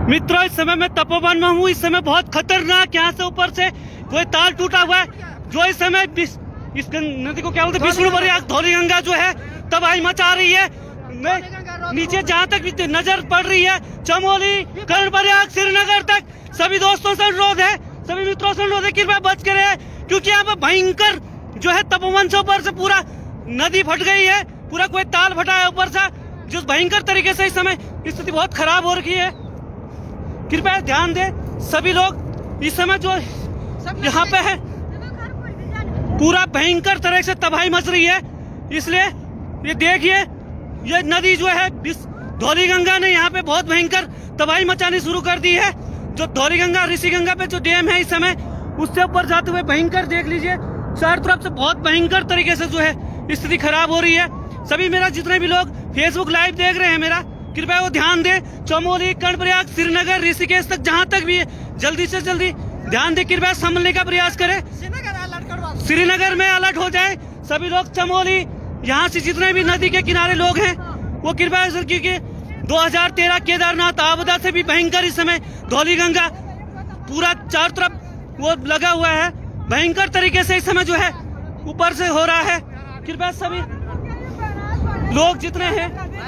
मित्रों, इस समय मैं तपोवन में हूँ। इस समय बहुत खतरनाक यहाँ से ऊपर से कोई तार टूटा हुआ है, जो इस समय इस नदी को क्या बोलते हैं, विष्णु प्रयाग धौलीगंगा जो है तबाही मचा रही है। नीचे जहाँ तक भी नजर पड़ रही है, चमोली, कर्णप्रयाग, श्रीनगर तक सभी दोस्तों से अनुरोध है, सभी मित्रों से अनुरोध है, कृपया बच के रहे, क्योंकि यहाँ पर भयंकर जो है तपोवन से ऊपर से पूरा नदी फट गई है, पूरा कोई ताल फटा है ऊपर से, जो भयंकर तरीके से इस समय स्थिति बहुत खराब हो रखी है। कृपया ध्यान दे सभी लोग। इस समय जो यहाँ पे है पूरा भयंकर तरह से तबाही मच रही है, इसलिए ये देखिए, ये नदी जो है धौलीगंगा ने यहाँ पे बहुत भयंकर तबाही मचानी शुरू कर दी है। जो धौलीगंगा ऋषिगंगा पे जो डैम है इस समय, उससे ऊपर जाते हुए भयंकर देख लीजिए, चारों तरफ से बहुत भयंकर तरीके से जो है स्थिति खराब हो रही है। सभी मेरा जितने भी लोग फेसबुक लाइव देख रहे हैं मेरा, कृपया वो ध्यान दे, चमोली, कर्णप्रयाग, श्रीनगर, ऋषिकेश तक जहाँ तक भी है जल्दी से जल्दी ध्यान दे, कृपया संभलने का प्रयास करें। श्रीनगर में अलर्ट हो जाए सभी लोग। चमोली, यहाँ से जितने भी नदी के किनारे लोग हैं वो कृपया, क्योंकि 2013 केदारनाथ आपदा से भी भयंकर इस समय धौलीगंगा पूरा चारों तरफ वो लगा हुआ है, भयंकर तरीके से इस समय जो है ऊपर से हो रहा है। कृपया सभी लोग जितने हैं,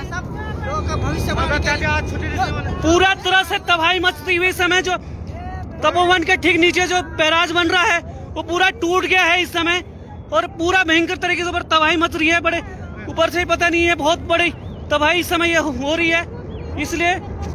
पूरा तरह से तबाही मचती हुई समय जो तपोवन के ठीक नीचे जो बैराज बन रहा है वो पूरा टूट गया है इस समय, और पूरा भयंकर तरीके से ऊपर तबाही मच रही है। बड़े ऊपर से ही पता नहीं है, बहुत बड़ी तबाही इस समय हो रही है। इसलिए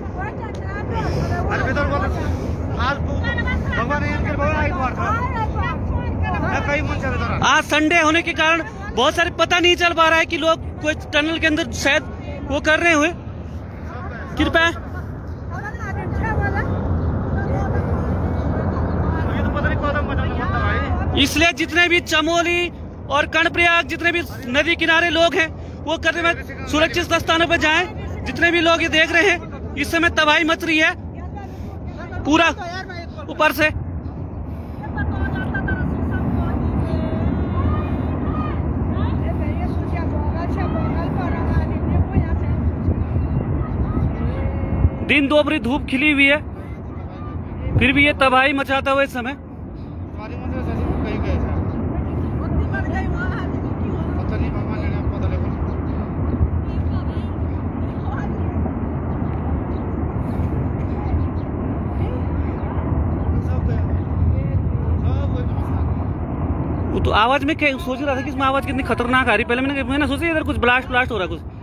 आज संडे होने के कारण बहुत सारे पता नहीं चल पा रहा है कि लोग कोई टनल के अंदर शायद वो कर रहे हुए। कृपया इसलिए जितने भी चमोली और कर्णप्रयाग जितने भी नदी किनारे लोग हैं वो करने में सुरक्षित स्थानों पर जाएं। जितने भी लोग ये देख रहे हैं इस समय तबाही मच रही है पूरा ऊपर से। दिन दोपहरी धूप खिली हुई है, फिर भी ये तबाही मचाता हुआ इस समय। तो आवाज में क्या सोच रहा था कि इसमें आवाज कितनी खतरनाक आ रही, पहले मैंने सोचा इधर कुछ ब्लास्ट हो रहा है कुछ।